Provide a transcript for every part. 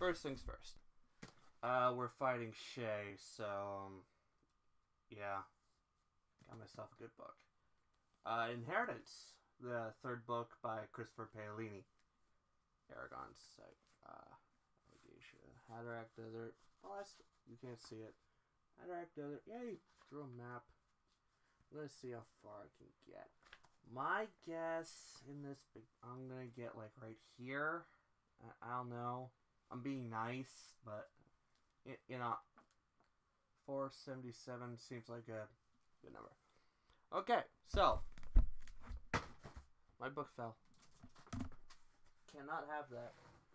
first things first. We're fighting Shay, so, yeah. Got myself a good book. Inheritance, the third book by Christopher Paolini. Aragon's site. Hatterack Desert. Oh, you can't see it. Hatterack Desert. Yay! Drew a map. I'm gonna see how far I can get. My guess in this big, I'm gonna get like right here. I don't know. I'm being nice, but you know, 477 seems like a good number. Okay, so my book fell. Cannot have that.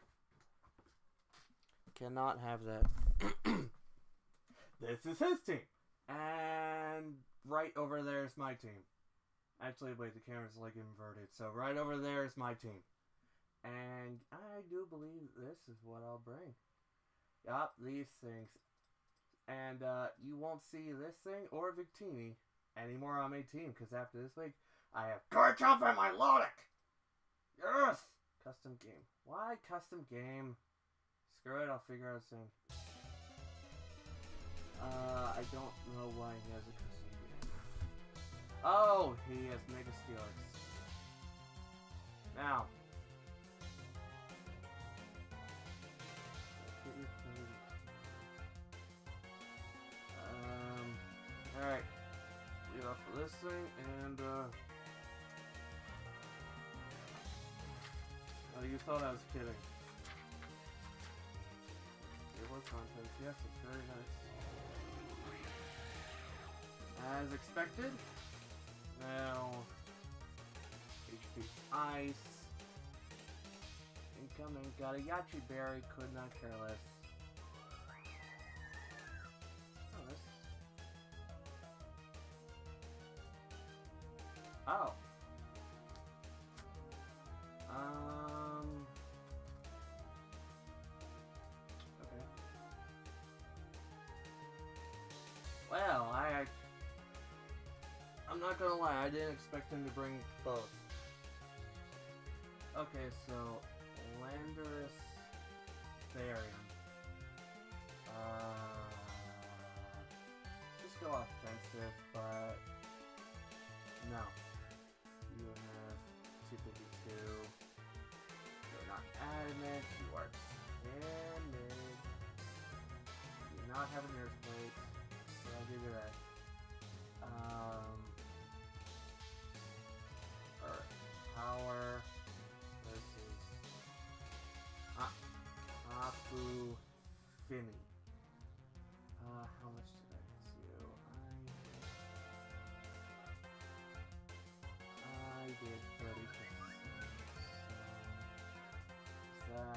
Cannot have that. This is his team. And right over there is my team. Actually, wait, the camera's like inverted. So right over there is my team. And I do believe this is what I'll bring. Yup, these things. And you won't see this thing or Victini anymore on my team. Because after this week, I have Garchomp and my Lodic. Yes! Custom game. Why custom game? Screw it, I'll figure out soon. I don't know why he has a custom game. Oh, he has Mega Steelix. Now. Alright. Lead off for this thing, and, oh, you thought I was kidding. Table of contents, yes, it's very nice. As expected. Now, HP Ice. Incoming, got a Yachi Berry, could not care less. Oh, this. Oh. Okay. Well, I'm not gonna lie, I didn't expect him to bring both. Okay, so Landorus Therian. Just go offensive, but no. You have 252. You're not adamant. You are timid. You do not have a nurse plate, so I'll give you that. Earth Power. This is Hapu Finny. How much did I miss you? I did 30%. So that's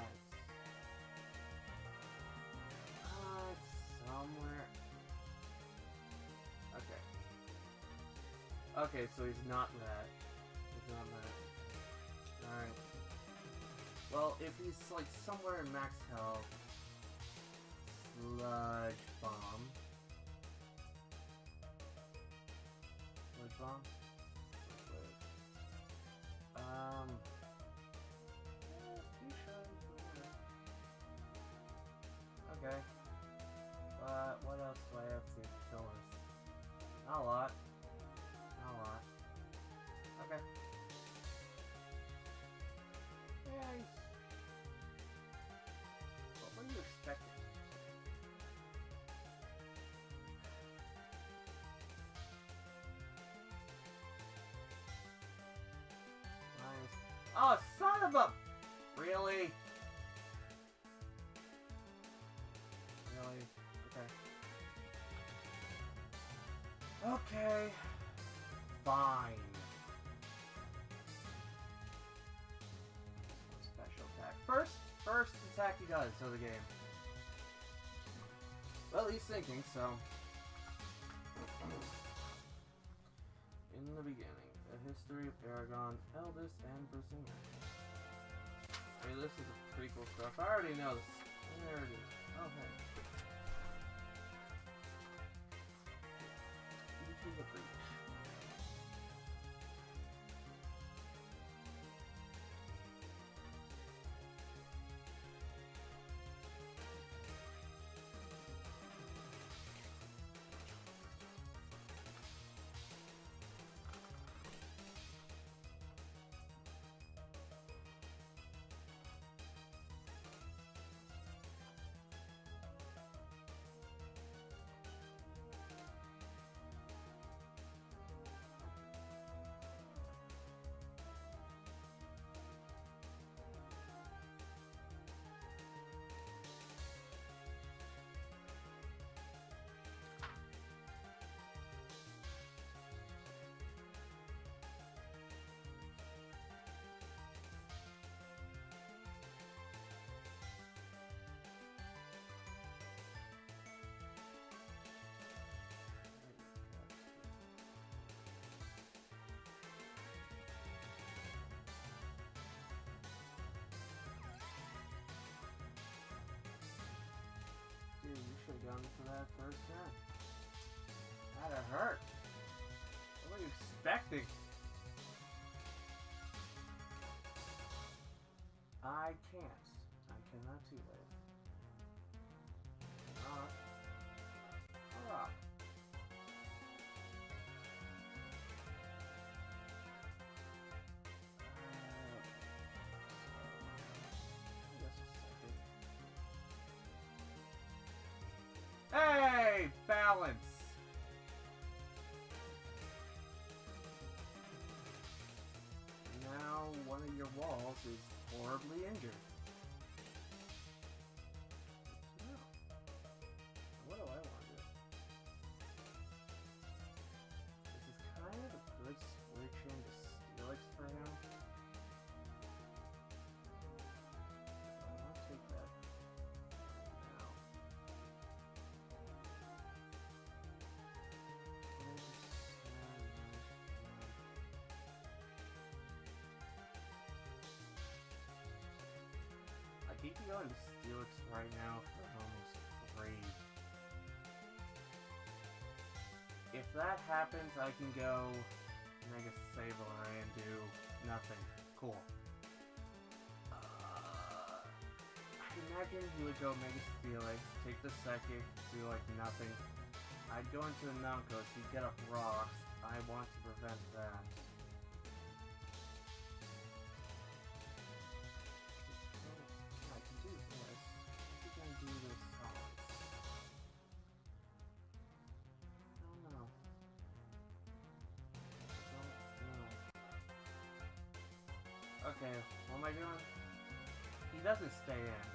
it's somewhere. Okay. Okay, so he's not that. He's not that. Alright. Well, if he's like somewhere in max health, Sludge Bomb. Sludge Bomb? Okay. But what else do I have to kill this? Not a lot. Not a lot. Okay. Yay. What were you expecting? Nice. Oh, son of a... Really? Really? Okay. Okay. Fine. Special attack. First attack he does of the game. Well, he's thinking, so. In the beginning, the history of Aragon, Eldest, and Bersinger. Hey, this is a prequel stuff. I already know this. There it is. Oh, hey. Into the breach. jump to that first turn. That'd hurt. What were you expecting? I can't. I cannot do it. Alright. Hey! Balance! Now one of your walls is horribly injured. No. What do I want to do? This is kind of a good switch into Steelix for him. I want to take that now. He can go into Steelix right now for almost 3. If that happens, I can go Mega Sableye and do nothing. Cool. I imagine he would go Mega Steelix, take the second, do like nothing. I'd go into the Nunkos, he'd get up rocks. I want to prevent that. Okay, what am I doing? He doesn't stay in.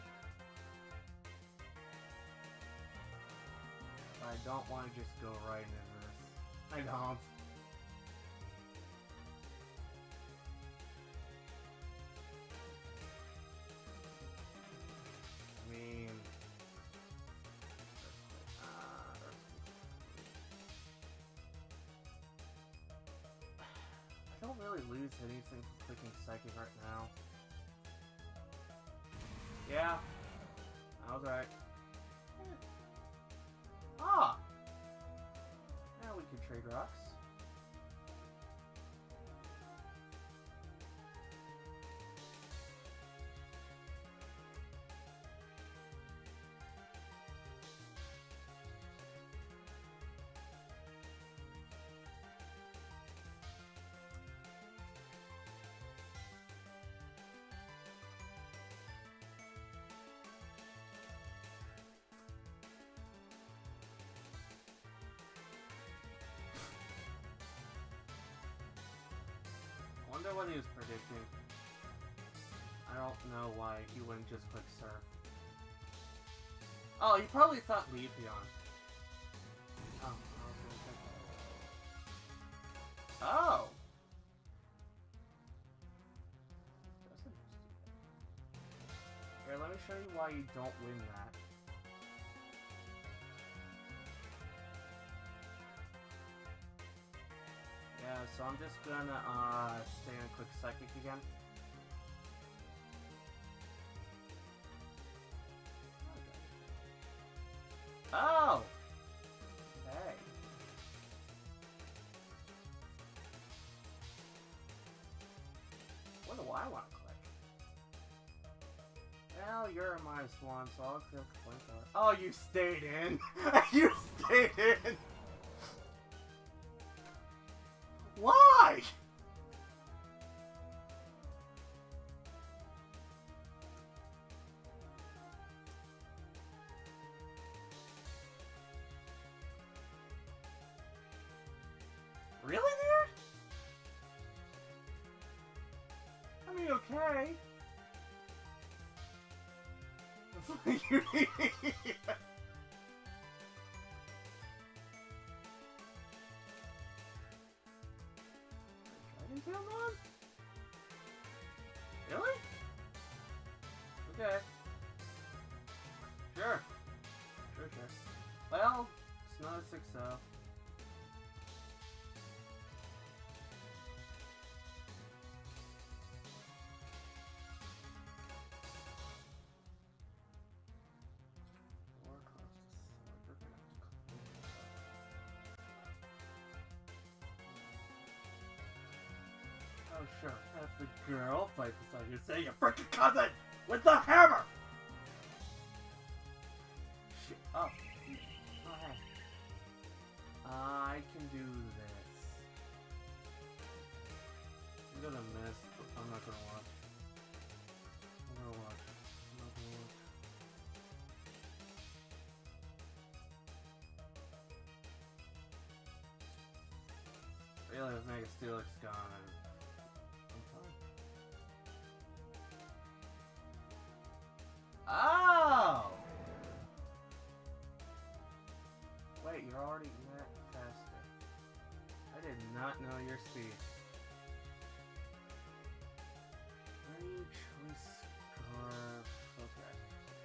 I don't want to just go right into this. I don't. I mean... I don't really lose anything from clicking Psychic right now. Yeah, I was right. Ah! Now we can trade rocks. I wonder what he was predicting. I don't know why he wouldn't just click Surf. Oh, he probably thought Leafeon. Oh, I was gonna check that. Oh! That's interesting. Here, let me show you why you don't win that. Yeah, so I'm just gonna stay and click Psychic again. Oh! Hey. What do I want to click? Well, you're a -1, so I'll click Flamethrower. Oh, you stayed in! You stayed in! Why? Really, dude? I mean, okay. Dragon Really? Okay. Sure. Sure. Well, it's not a 6-0. Sure, have the girl fight beside you. Say your freaking cousin with the hammer! Shit. Oh. Oh, hey. I can do this. I'm gonna miss, but I'm not gonna watch. I'm gonna watch. I'm not gonna watch. Really, if Mega Steelix gone, I'm fine. Oh! Wait, you're already that faster. I did not know your speed. Free choice scarf. Okay.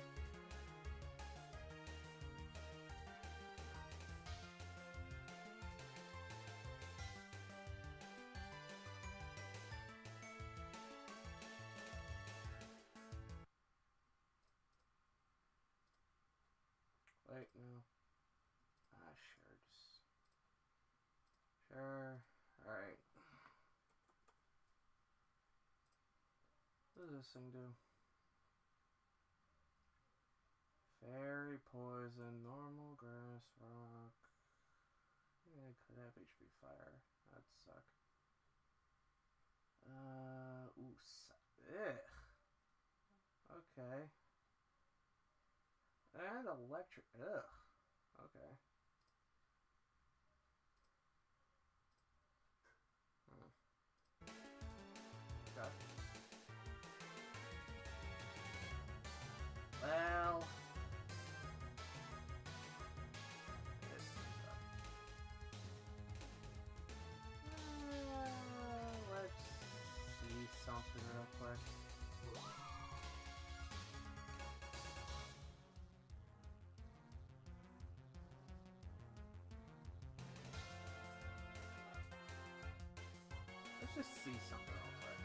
Wait, no. Ah, sure, just... Sure. Alright. What does this thing do? Fairy, poison, normal, grass, rock. Yeah, it could have HP fire. That'd suck. Ooh, ugh. Okay. And electric, ugh. Okay. Got it. Well, this stuff. Let's see something real quick. Let's just see something real quick.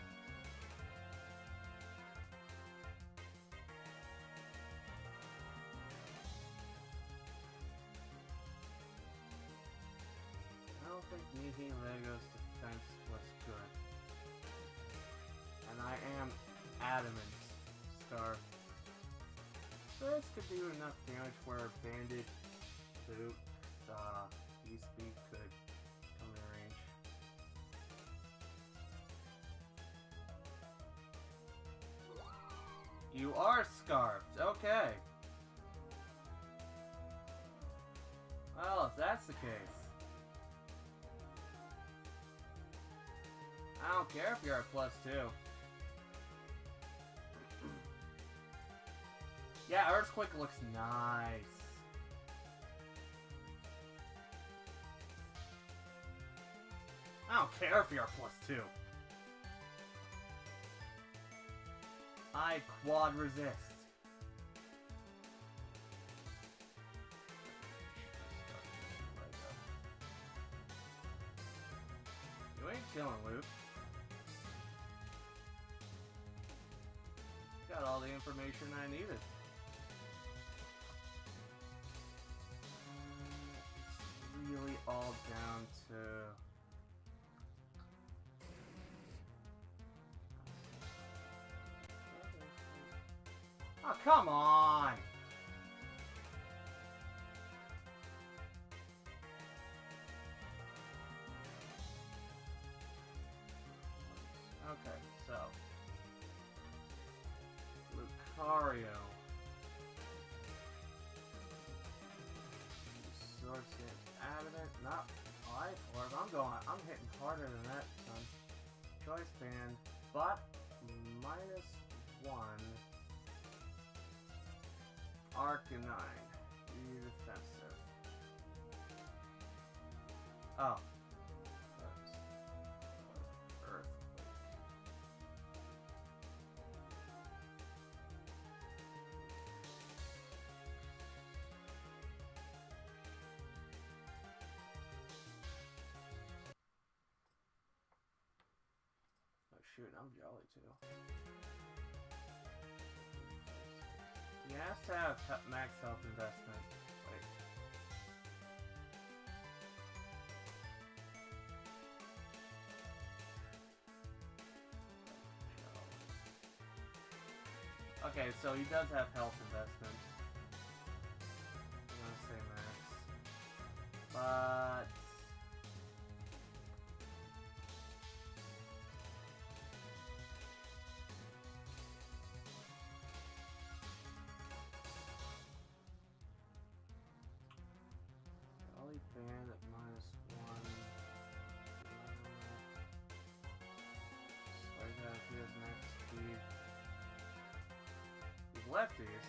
I don't think Nihi Lego's defense was good. And I am adamant, Scar. This could do enough damage where Bandit, Luke, Beastbeak could come in range. You are scarfed, okay. Well, if that's the case. I don't care if you're at +2. Yeah, Earthquake looks nice. I don't care if you're at +2. I quad resist. You ain't killing Luke. Got all the information I needed. It's really all down to... Oh, come on! Okay, so... Lucario. Sword Stance Adamant. Not Life Orb. I'm hitting harder than that, son. Choice Band. But -1. Arcanine. You're defensive. Oh. Earthquake. Oh shoot, I'm jolly too. He has to have max health investment. Wait. Okay, so he does have health investment. I'm gonna say max. But... Ollie Band at -1. So he has max speed. He's lefties.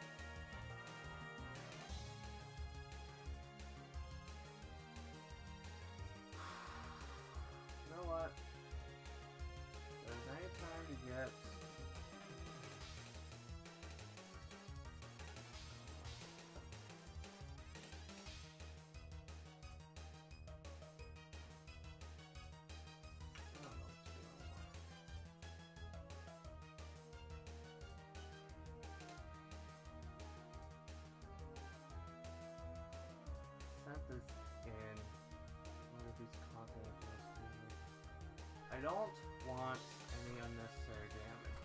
You know what? If there's any time to get... I don't know what to do anymore. Sent this in. What are these content doing? I don't want any unnecessary damage.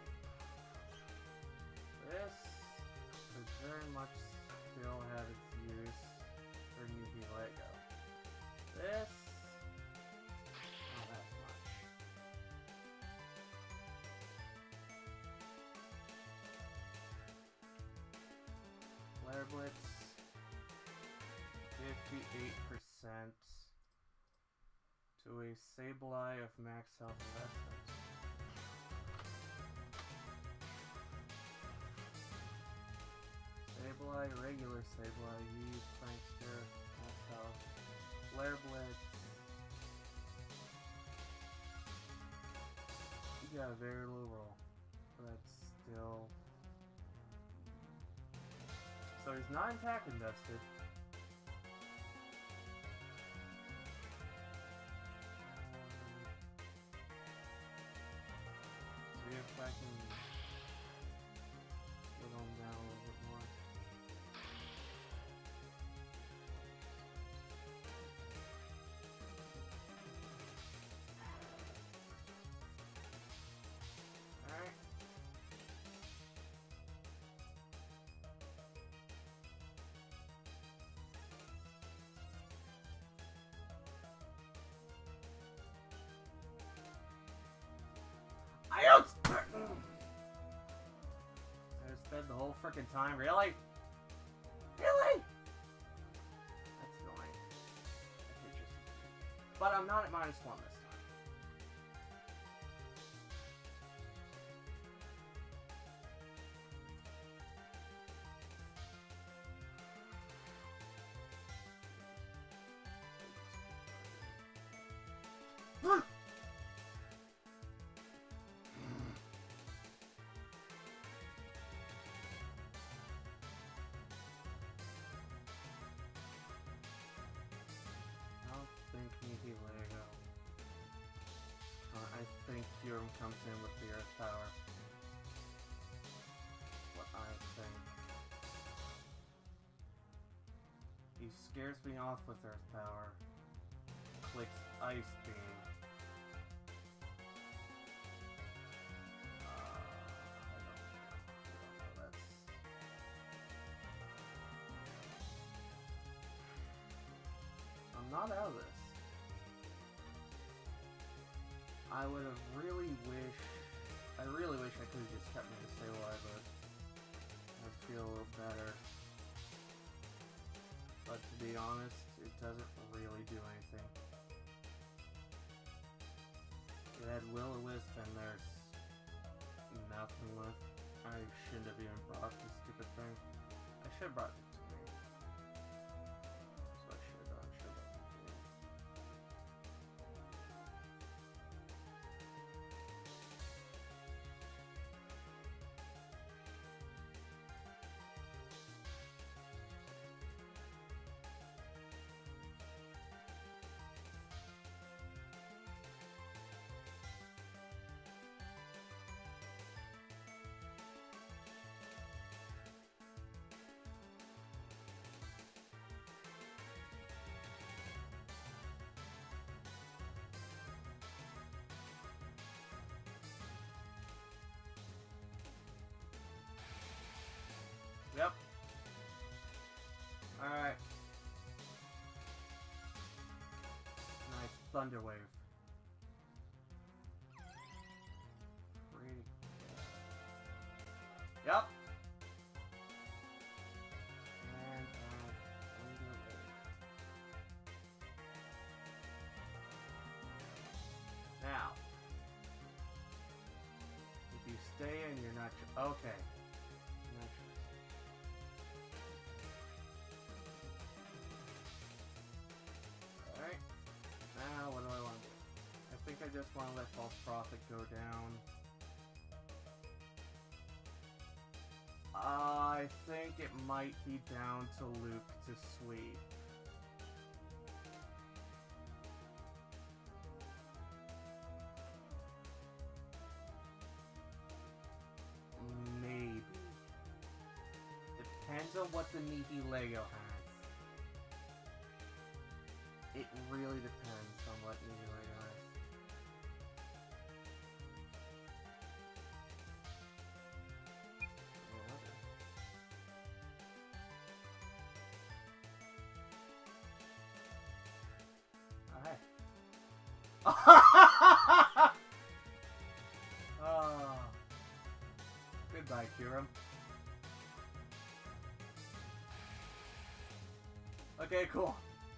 This would very much still have its use for newbie Lego. This, not that much. Flare Blitz, 58% to a Sableye of max health investment. Sableye, regular Sableye, use Prankster, max health, Flare Blitz. You got a very low roll, but still. So he's not attack invested. See if I can whittle him down a little bit more. Alright. I spent the whole freaking time. Really? Really? That's annoying. I could just... But I'm not at -1 this time. Lego. I think Furum comes in with the Earth Power. What I think. He scares me off with Earth Power. Clicks Ice Beam. I don't know. That's... I'm not out of this. I would have really wished... I really wish I could have just kept me to stay alive, but I'd feel a little better. But to be honest, it doesn't really do anything. It had Will-O-Wisp and there's nothing left. I shouldn't have even brought this stupid thing. I should have brought it to me. So I should have done. Thunder Wave. Pretty. Yep. And Thunder Wave. Now, if you stay in, you're not. Okay. Alright. Now, what do I want to do? I think I just want to let False Prophet go down. I think it might be down to Luke to sweep. Maybe. Depends on what the Nihilego has. It really depends on what Nihilego has. Oh. Goodbye, Kiram. Okay, cool.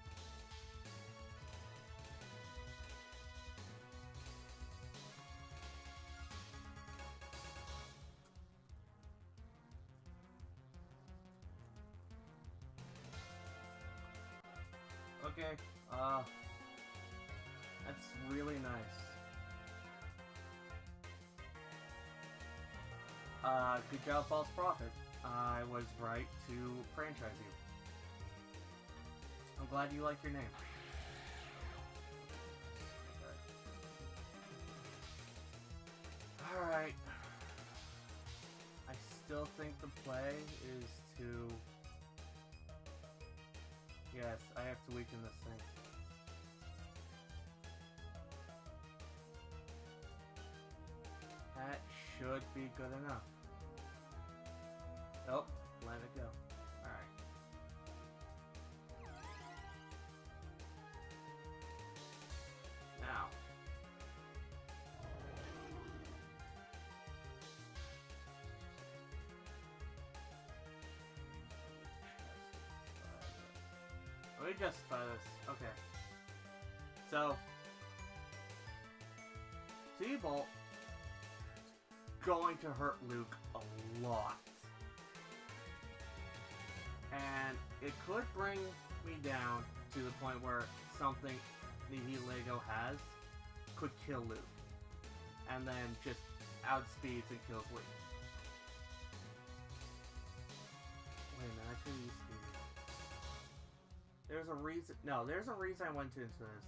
Okay, that's really nice. Good job, False Prophet. I was right to franchise you. I'm glad you like your name. Okay. Alright. I still think the play is to... Yes, I have to weaken this thing. That should be good enough. Nope, let it go. Alright. Now. Let me justify this. Okay. So, T-Bolt going to hurt Luke a lot. And it could bring me down to the point where something Nihilego has could kill Luke. And then just outspeeds and kills Luke. Wait a minute, I could use speed. There's a reason. No, there's a reason I went into this.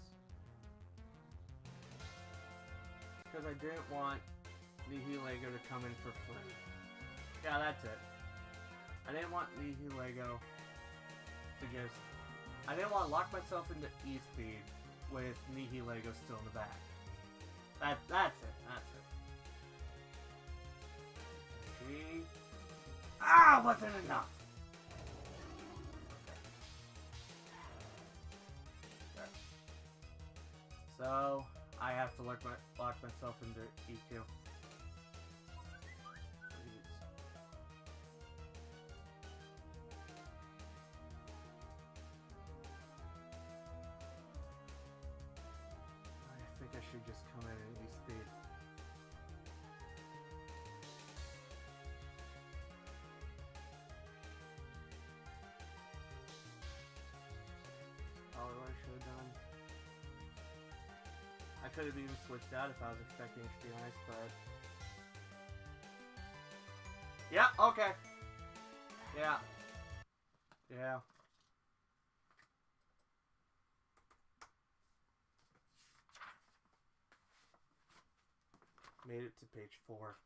Because I didn't want Nihilego to come in for free. Yeah, that's it. I didn't want Nihilego to just... I didn't want to lock myself into E-Speed with Nihilego still in the back. That's it. That's it. Gee. Ah! Wasn't enough! Okay. So, I have to lock myself into EQ. I should just come in and use speed. Probably what I should have done. I could have even switched out if I was expecting it to be nice, but... Yeah, okay. Yeah. Yeah. Made it to page 4.